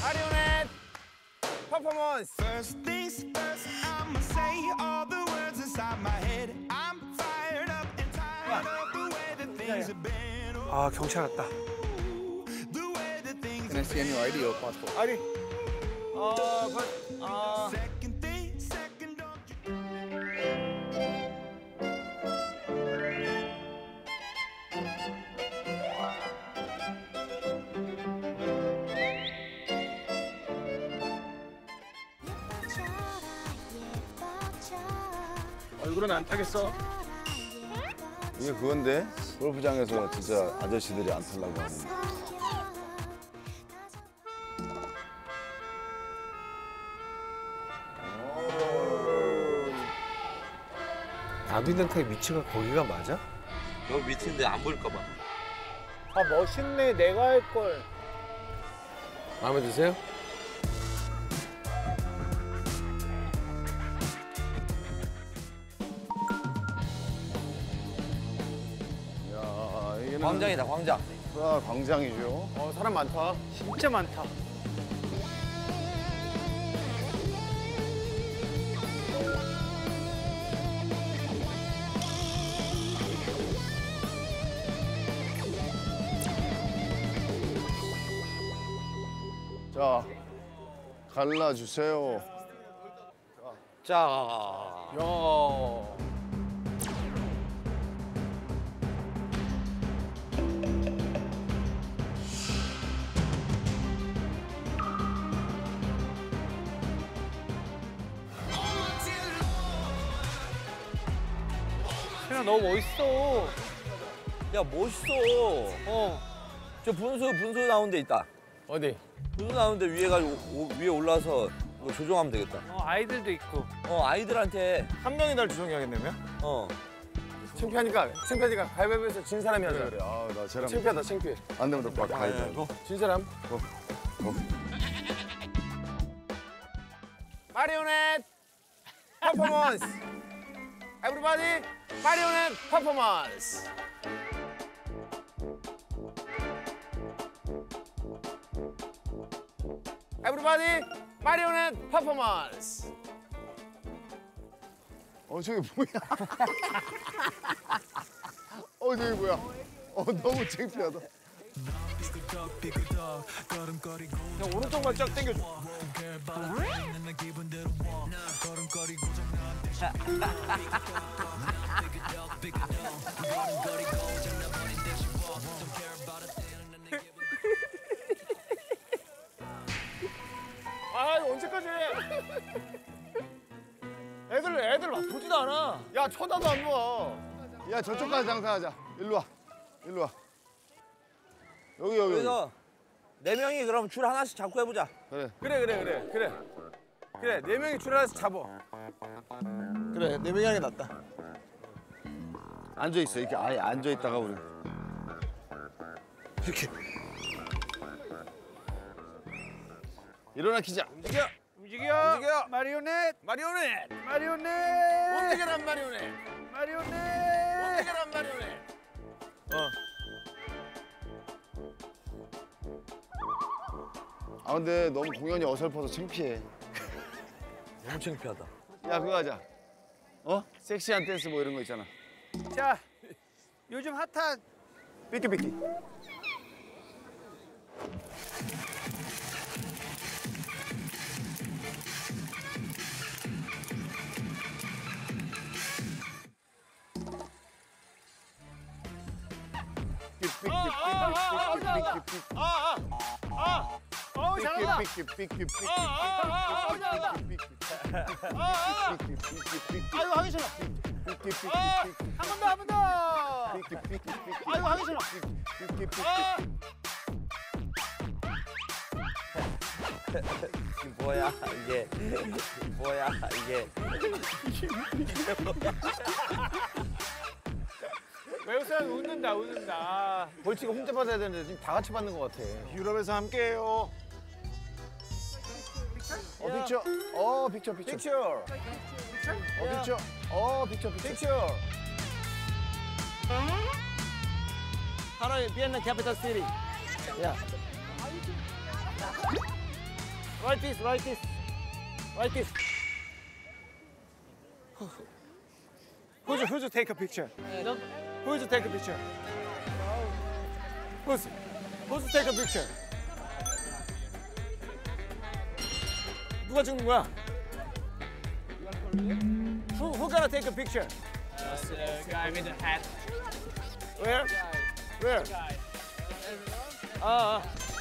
마리오넷 퍼포먼스. First things first, I'ma say all the words inside my head. I'm fired up and tired of the way that things have been. 아 경찰 왔다. The way that things Can I see your ID or passport? 아니. second thing, second don't you 얼굴은 안 타겠어. 이게 그건데 골프장에서 진짜 아저씨들이 안 타려고 하는. 나도 있는 타입 위치가 거기가 맞아? 여기 밑인데 안 보일까 봐. 아 멋있네. 내가 할 걸. 마음에 드세요? 야, 이게는 광장이다, 광장. 아, 광장이죠. 사람 많다. 진짜 많다. 자, 갈라주세요. 자, 야. 세나 너무 멋있어. 야 멋있어. 어. 저 분수 나온 데 있다. 어디? 분수 나온 데 위에 가지고 위에 올라서 이거 조종하면 되겠다. 아이들도 있고. 아이들한테 한 명이 날 조종해야겠네, 면? 창피하니까 가위바위보에서 진 사람이 하자. 그래, 아, 나 쟤랑 창피하다, 창피해. 안 되면 너 가야 돼. 진 사람. 마리오넷 퍼포먼스. Everybody, 마리오넷 퍼포먼스. Everybody, 마리오넷 퍼포먼스. 저게 뭐야? 저게 뭐야? 너무 창피하다. 형 오른쪽만 쫙 당겨줘. 아 이거 언제까지 해? 애들 막 보지도 않아. 야 쳐다도 안 봐. 야, 저쪽 가서 장사하자. 일로 와. 일로 와. 여기. 그래서 4명이 그럼 줄 하나씩 잡고 해보자. 그래. 그래 4명이 줄알아서 잡어. 그래 4명이 하는 게 낫다. 앉아 있어. 이렇게 아예 앉아 있다가 우리. 이렇게. 일어나 키자. 움직여. 마리오넷. 움직여란 마리오넷. 움직여란 마리오넷. 아, 근데 너무 공연이 어설퍼서 창피해. 너무 창피하다. 야, 그거 하자. 섹시한 댄스 뭐 이런 거 있잖아. 자, 요즘 핫한 삐끼삐끼. 잘한다. 아유 하기 싫어. 한 번 더. 아유 하기 싫어. 이게 뭐야 이게. 뭐야 이게. 외우사람 웃는다. 벌칙을 혼자 받아야 되는데 지금 다 같이 받는 것 같아. 유럽에서 함께해요. 픽처. 픽처. 픽처. 하노이 비엔나 캐피탈 시티. 야. Right this, right this, right this. Who's take a picture? Who's take a picture? Who's take a picture? 누가 찍는 거야? Who gonna take a picture? The guy with the hat. Where? Where? 아.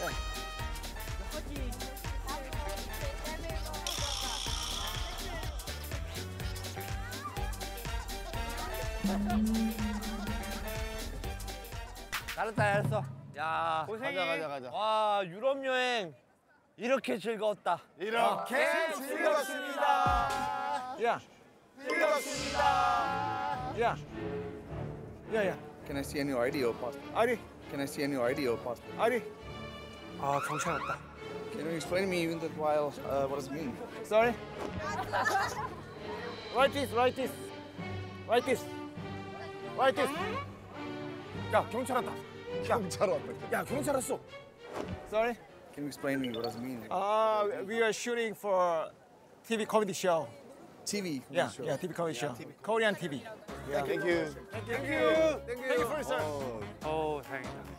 잘했다 잘했어. 야 가자. 와 유럽 여행 이렇게 즐거웠다. 이렇게 즐겁습니다. 야. 즐겁습니다. 야. 야. Can I see any ID or passport? 아리. Can I see any ID or passport? 아리. 아, 경찰 왔다. Can you explain to me even that while what does it mean? Sorry? Write this, write this. Write this. Write this. 야, 경찰 왔다. 경찰 왔다. 야, 경찰 왔어. Sorry? Can you explain to me what does it mean? We are shooting for TV comedy show. TV. Yeah, yeah, TV comedy show. Korean TV. Thank you. Thank you. Thank you for sir. 오,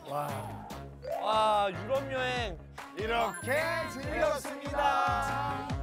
다행이다. 와 유럽 여행 이렇게 즐겁습니다.